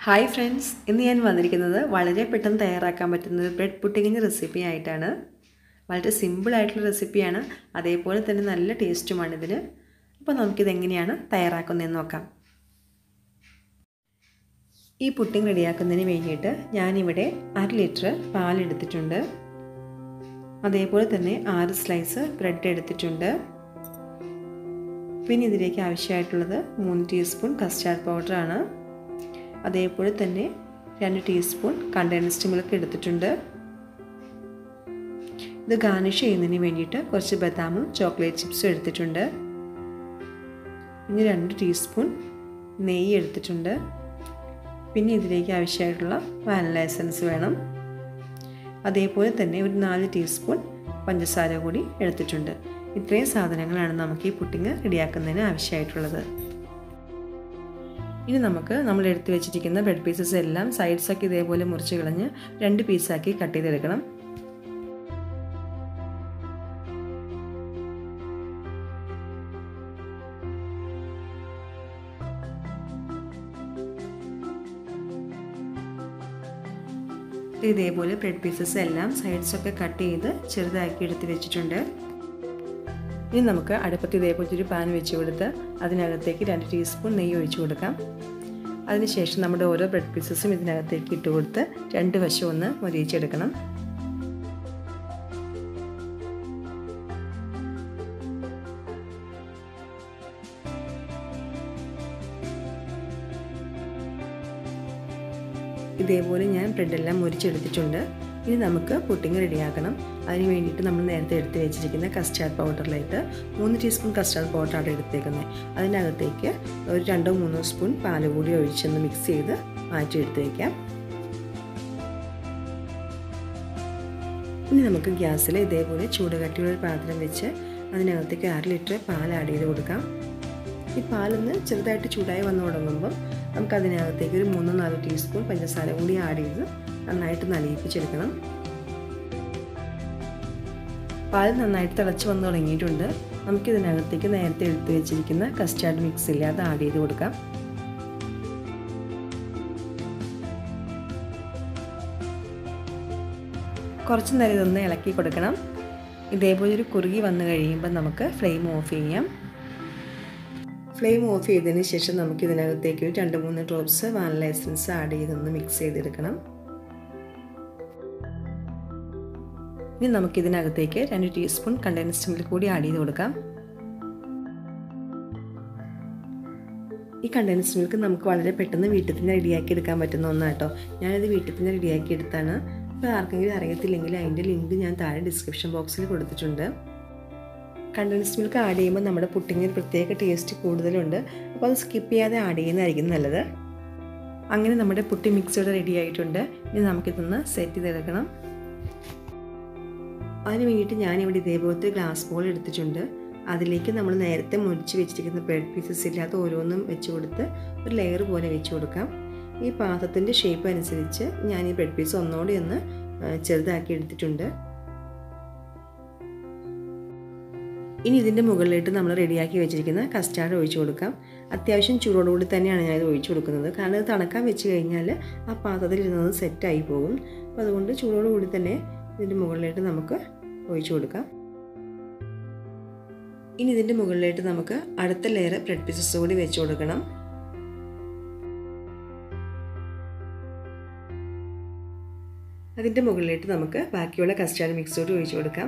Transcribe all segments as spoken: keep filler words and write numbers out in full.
Hi friends, ഇന്ന് ഞാൻ വന്നിരിക്കുന്നത് വളരെ പെട്ടെന്ന് തയ്യാറാക്കാൻ പറ്റുന്ന ബ്രെഡ് പുഡിംഗിന്റെ റെസിപ്പി ആയിട്ടാണ്. വളരെ സിമ്പിൾ ആയിട്ടുള്ള റെസിപ്പിയാണ്. അതേപോലെ തന്നെ നല്ല ടേസ്റ്റുമാണ് ഇതിന്. അപ്പോൾ നമുക്ക് ഇത് എങ്ങനെയാണ് തയ്യാറാക്കുന്നതെന്ന് നോക്കാം. ഈ പുഡിംഗ് റെഡിയാക്കുന്നതിന് വേണ്ടിയിട്ട് ഞാൻ ഇവിടെ അര ലിറ്റർ പാൽ എടുത്തിട്ടുണ്ട്. അതേപോലെ തന്നെ ആറ് സ്ലൈസ് ബ്രെഡ് എടുത്തിട്ടുണ്ട്. പിന്നെ ഇതിലേക്ക് ആവശ്യമായിട്ടുള്ളത് മൂന്ന് ടീസ്പൂൺ കസ്റ്റാർഡ് പൗഡർ ആണ്. അതേപോലെ തന്നെ രണ്ട് ടീസ്പൂൺ കണ്ടൻസ്ഡ് മിൽക്ക് എടുത്തിട്ടുണ്ട്. ഇത് ഗാർണിഷ് ചെയ്യുന്നതിന് വേണ്ടിയിട്ട് കുറച്ച് ബദാമും ചോക്ലേറ്റ് ചിപ്സും എടുത്തിട്ടുണ്ട്. പിന്നെ രണ്ട് ടീസ്പൂൺ നെയ്യ് എടുത്തിട്ടുണ്ട്. പിന്നെ ഇതിലേക്ക് ആവശ്യമായിട്ടുള്ള വാനില എസൻസ് വേണം. അതേപോലെ തന്നെ ഒരു നാല് ടീസ്പൂൺ പഞ്ചസാര കൂടി എടുത്തിട്ടുണ്ട്. ഇത്രയും സാധനങ്ങളാണ് നമുക്ക് ഈ പുഡിംഗ് റെഡിയാക്കുന്നതിന് ആവശ്യമായിട്ടുള്ളത്. ഇനി നമുക്ക് നമ്മൾ എടുത്തു വെച്ചിരിക്കുന്ന ബ്രെഡ് പീസസ് എല്ലാം സൈഡ്സൊക്കെ ഇതേപോലെ മുറിച്ച് കളഞ്ഞ് രണ്ട് പീസാക്കി കട്ട് ചെയ്തെടുക്കണം. ഇതേപോലെ ബ്രെഡ് പീസസ് എല്ലാം സൈഡ്സൊക്കെ കട്ട് ചെയ്ത് ചെറുതാക്കി എടുത്ത് വെച്ചിട്ടുണ്ട്. ഇനി നമുക്ക് അടുപ്പത്ത് ഇതേപോലത്തെ ഒരു പാൻ വെച്ച് കൊടുത്ത് അതിനകത്തേക്ക് രണ്ട് ടീസ്പൂൺ നെയ്യ് ഒഴിച്ചു കൊടുക്കാം. അതിനുശേഷം നമ്മുടെ ഓരോ ബ്രെഡ് പീസസും ഇതിനകത്തേക്ക് ഇട്ട് കൊടുത്ത് രണ്ട് വശം ഒന്ന് മൊരിയിച്ചെടുക്കണം. ഇതേപോലെ ഞാൻ ബ്രെഡെല്ലാം മുരിച്ചെടുത്തിട്ടുണ്ട്. ഇനി നമുക്ക് പുഡിംഗ് റെഡിയാക്കണം. അതിന് വേണ്ടിയിട്ട് നമ്മൾ നേരത്തെ എടുത്ത് വെച്ചിരിക്കുന്ന കസ്റ്റാർഡ് പൗഡറിലേക്ക് മൂന്ന് ടീസ്പൂൺ കസ്റ്റാർഡ് പൗഡറാണ് എടുത്തേക്കുന്നത്. അതിനകത്തേക്ക് ഒരു രണ്ടോ മൂന്നോ സ്പൂൺ പാൽ കൂടി ഒഴിച്ചൊന്ന് മിക്സ് ചെയ്ത് മാറ്റി എടുത്ത് വയ്ക്കാം. ഇനി നമുക്ക് ഗ്യാസിൽ ഇതേപോലെ ചൂട് കട്ടിയുള്ള ഒരു പാത്രം വെച്ച് അതിനകത്തേക്ക് അര ലിറ്റർ പാൽ ആഡ് ചെയ്ത് കൊടുക്കാം. ഈ പാലൊന്ന് ചെറുതായിട്ട് ചൂടായി വന്നു തുടങ്ങുമ്പോൾ നമുക്കതിനകത്തേക്ക് ഒരു മൂന്നോ നാലോ ടീസ്പൂൺ പഞ്ചസാര കൂടി ആഡ് ചെയ്ത് നന്നായിട്ട് നനയിപ്പിച്ചെടുക്കണം. പാൽ നന്നായിട്ട് തിളച്ച് വന്ന് തുടങ്ങിയിട്ടുണ്ട്. നമുക്കിതിനകത്തേക്ക് നേരത്തെ എടുത്തു വെച്ചിരിക്കുന്ന കസ്റ്റാർഡ് മിക്സ് ഇല്ല അത് ആഡ് ചെയ്ത് കൊടുക്കാം. കുറച്ച് നേരം ഇതൊന്ന് ഇളക്കി കൊടുക്കണം. ഇതേപോലെ ഒരു കുറുകി വന്നു കഴിയുമ്പോൾ നമുക്ക് ഫ്ലെയിം ഓഫ് ചെയ്യാം. ഫ്ലെയിം ഓഫ് ചെയ്തതിന് ശേഷം നമുക്കിതിനകത്തേക്ക് ഒരു രണ്ട് മൂന്ന് ഡ്രോപ്സ് വാനില എസൻസ് ആഡ് ചെയ്തൊന്ന് മിക്സ് ചെയ്തെടുക്കണം. ഇനി നമുക്കിതിനകത്തേക്ക് രണ്ട് ടീസ്പൂൺ കണ്ടൻസ്ഡ് മിൽക്ക് കൂടി ആഡ് ചെയ്ത് കൊടുക്കാം. ഈ കണ്ടൻസ്ഡ് മിൽക്ക് നമുക്ക് വളരെ പെട്ടെന്ന് വീട്ടിൽ തന്നെ റെഡിയാക്കി എടുക്കാൻ പറ്റുന്ന ഒന്നാട്ടോ. ഞാനിത് വീട്ടിൽ തന്നെ റെഡിയാക്കി എടുത്താണ്. അപ്പോൾ ആർക്കെങ്കിലും അറിയത്തില്ലെങ്കിൽ അതിൻ്റെ ലിങ്ക് ഞാൻ താഴെ ഡിസ്ക്രിപ്ഷൻ ബോക്സിൽ കൊടുത്തിട്ടുണ്ട്. കണ്ടൻസ്ഡ് മിൽക്ക് ആഡ് ചെയ്യുമ്പോൾ നമ്മുടെ പുഡിങ്ങിന് പ്രത്യേക ടേസ്റ്റ് കൂടുതലുണ്ട്. അപ്പോൾ അത് സ്കിപ്പ് ചെയ്യാതെ ആഡ് ചെയ്യുന്നതായിരിക്കും നല്ലത്. അങ്ങനെ നമ്മുടെ പുട്ടി മിക്സ് ഇവിടെ റെഡി ആയിട്ടുണ്ട്. ഇനി നമുക്കിതൊന്ന് സെറ്റ് ചെയ്തെടുക്കണം. അതിന് വേണ്ടിയിട്ട് ഞാനിവിടെ ഇതേപോലത്തെ ഗ്ലാസ് ബോൾ എടുത്തിട്ടുണ്ട്. അതിലേക്ക് നമ്മൾ നേരത്തെ മുറിച്ച് വെച്ചിരിക്കുന്ന ബ്രെഡ് പീസസ് ഇല്ലാത്ത ഓരോന്നും വെച്ച് കൊടുത്ത് ഒരു ലെയർ പോലെ വെച്ച് കൊടുക്കാം. ഈ പാത്രത്തിൻ്റെ ഷേപ്പ് അനുസരിച്ച് ഞാൻ ഈ ബ്രെഡ് പീസ് ഒന്നുകൂടി ഒന്ന് ചെറുതാക്കി എടുത്തിട്ടുണ്ട്. ഇനി ഇതിൻ്റെ മുകളിലായിട്ട് നമ്മൾ റെഡിയാക്കി വെച്ചിരിക്കുന്ന കസ്റ്റാർഡ് ഒഴിച്ചു കൊടുക്കാം. അത്യാവശ്യം ചൂടോടുകൂടി തന്നെയാണ് ഞാനിത് ഒഴിച്ചു കൊടുക്കുന്നത്. കാരണം ഇത് തണുക്കാൻ വെച്ച് കഴിഞ്ഞാൽ ആ പാത്രത്തിൽ ഇരുന്നത് സെറ്റായി പോകും. അപ്പോൾ അതുകൊണ്ട് ചൂടോടുകൂടി തന്നെ ഇതിൻ്റെ മുകളിലായിട്ട് നമുക്ക് ഒഴിച്ചു കൊടുക്കാം. ഇനി ഇതിൻ്റെ മുകളിലായിട്ട് നമുക്ക് അടുത്ത ലെയർ ബ്രെഡ് പീസസ് കൂടി വെച്ച് കൊടുക്കണം. അതിൻ്റെ മുകളിലായിട്ട് നമുക്ക് ബാക്കിയുള്ള കസ്റ്റാർഡ് മിക്സ് കൂടി ഒഴിച്ചു കൊടുക്കാം.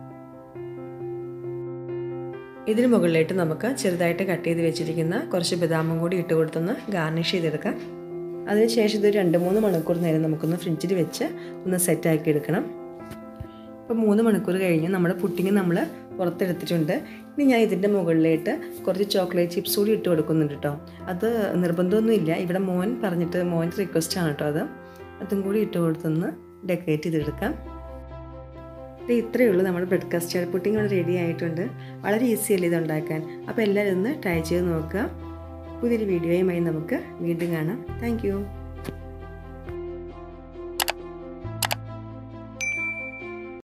ഇതിന് മുകളിലായിട്ട് നമുക്ക് ചെറുതായിട്ട് കട്ട് ചെയ്ത് വെച്ചിരിക്കുന്ന കുറച്ച് ബദാമും കൂടി ഇട്ട് കൊടുത്തൊന്ന് ഗാർണിഷ് ചെയ്തെടുക്കാം. അതിനുശേഷം ഇത് രണ്ട് മൂന്ന് മണിക്കൂർ നേരം നമുക്കൊന്ന് ഫ്രിഡ്ജിൽ വെച്ച് ഒന്ന് സെറ്റാക്കി എടുക്കണം. ഇപ്പോൾ മൂന്ന് മണിക്കൂർ കഴിഞ്ഞ് നമ്മുടെ പുഡിംഗ് നമ്മൾ പുറത്തെടുത്തിട്ടുണ്ട്. ഇനി ഞാൻ ഇതിൻ്റെ മുകളിലായിട്ട് കുറച്ച് ചോക്ലേറ്റ് ചിപ്സ് കൂടി ഇട്ട് കൊടുക്കുന്നുണ്ട് കേട്ടോ. അത് നിർബന്ധമൊന്നുമില്ല. ഇവിടെ മോൻ പറഞ്ഞിട്ട് മോൻ്റെ റിക്വസ്റ്റാണ് കേട്ടോ അത്. അതും കൂടി ഇട്ട് കൊടുത്തൊന്ന് ഡെക്കറേറ്റ് ചെയ്തെടുക്കാം. ഇത് ഇത്രയേ ഉള്ളൂ. നമ്മുടെ ബ്രെഡ് കസ്റ്റാർഡ് പുഡിംഗ് ഇവിടെ റെഡി ആയിട്ടുണ്ട്. വളരെ ഈസി അല്ലേ ഇത് ഉണ്ടാക്കാൻ. അപ്പോൾ എല്ലാവരും ഒന്ന് ട്രൈ ചെയ്ത് നോക്കുക. പുതിയൊരു വീഡിയോയുമായി നമുക്ക് വീണ്ടും കാണാം. താങ്ക്